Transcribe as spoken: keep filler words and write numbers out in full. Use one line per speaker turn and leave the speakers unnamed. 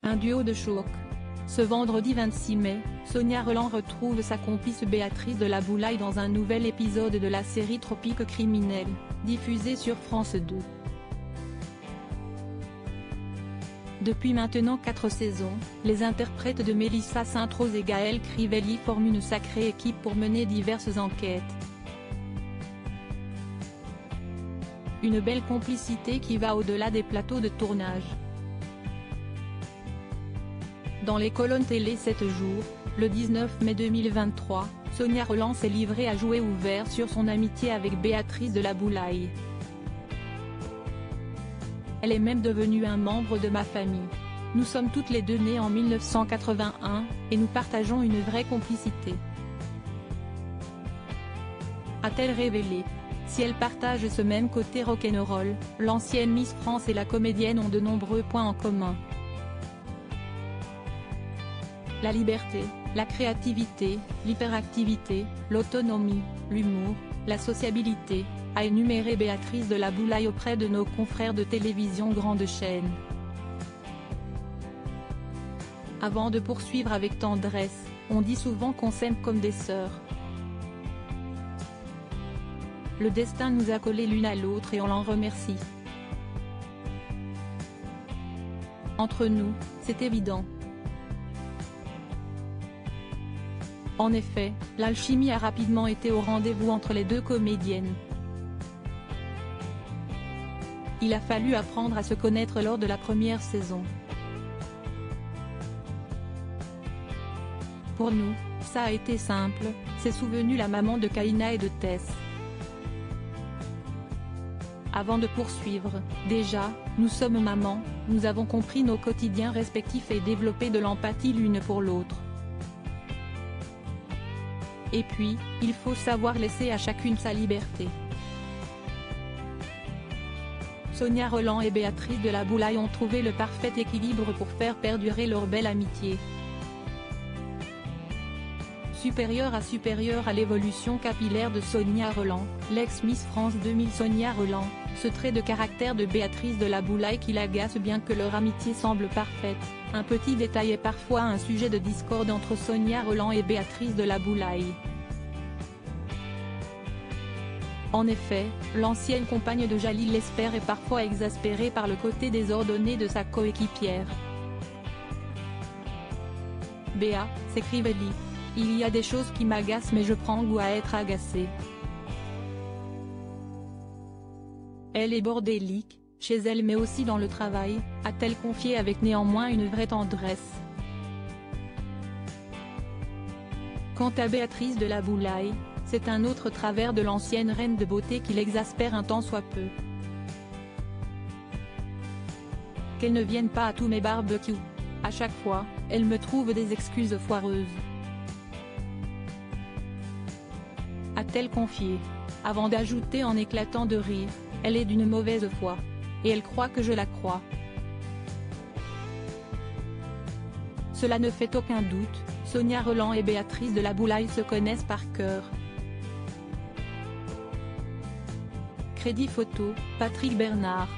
Un duo de choc. Ce vendredi vingt-six mai, Sonia Rolland retrouve sa complice Béatrice de la Boulaye dans un nouvel épisode de la série Tropiques criminels, diffusée sur France deux. Depuis maintenant quatre saisons, les interprètes de Mélissa Sainte-Rose et Gaël Crivelli forment une sacrée équipe pour mener diverses enquêtes. Une belle complicité qui va au-delà des plateaux de tournage. Dans les colonnes télé sept jours, le dix-neuf mai deux mille vingt-trois, Sonia Rolland s'est livrée à jouer ouvert sur son amitié avec Béatrice de la Boulaye. Elle est même devenue un membre de ma famille. Nous sommes toutes les deux nées en mille neuf cent quatre-vingt-un, et nous partageons une vraie complicité. A-t-elle révélé. Si elle partage ce même côté rock'n'roll, l'ancienne Miss France et la comédienne ont de nombreux points en commun. La liberté, la créativité, l'hyperactivité, l'autonomie, l'humour, la sociabilité, a énuméré Béatrice de la Boulaye auprès de nos confrères de télévision grande chaîne. Avant de poursuivre avec tendresse, on dit souvent qu'on s'aime comme des sœurs. Le destin nous a collés l'une à l'autre et on l'en remercie. Entre nous, c'est évident. En effet, l'alchimie a rapidement été au rendez-vous entre les deux comédiennes. Il a fallu apprendre à se connaître lors de la première saison. Pour nous, ça a été simple, s'est souvenue la maman de Kaina et de Tess. Avant de poursuivre, déjà, nous sommes mamans, nous avons compris nos quotidiens respectifs et développé de l'empathie l'une pour l'autre. Et puis, il faut savoir laisser à chacune sa liberté. Sonia Rolland et Béatrice de la Boulaye ont trouvé le parfait équilibre pour faire perdurer leur belle amitié. Supérieure à supérieure à l'évolution capillaire de Sonia Rolland, l'ex-Miss France deux mille Sonia Rolland, ce trait de caractère de Béatrice de la Boulaye qui l'agace bien que leur amitié semble parfaite, un petit détail est parfois un sujet de discorde entre Sonia Rolland et Béatrice de la Boulaye. En effet, l'ancienne compagne de Jalil Lesper est parfois exaspérée par le côté désordonné de sa coéquipière. Béa, s'écrivait-il. Il y a des choses qui m'agacent mais je prends goût à être agacée. Elle est bordélique, chez elle mais aussi dans le travail, a-t-elle confié avec néanmoins une vraie tendresse. Quant à Béatrice de la Boulaye, c'est un autre travers de l'ancienne reine de beauté qui l'exaspère un tant soit peu. Qu'elle ne vienne pas à tous mes barbecues. À chaque fois, elle me trouve des excuses foireuses. A-t-elle confié. Avant d'ajouter en éclatant de rire, elle est d'une mauvaise foi. Et elle croit que je la crois. Cela ne fait aucun doute, Sonia Rolland et Béatrice de la Boulaye se connaissent par cœur. Crédit photo, Patrick Bernard.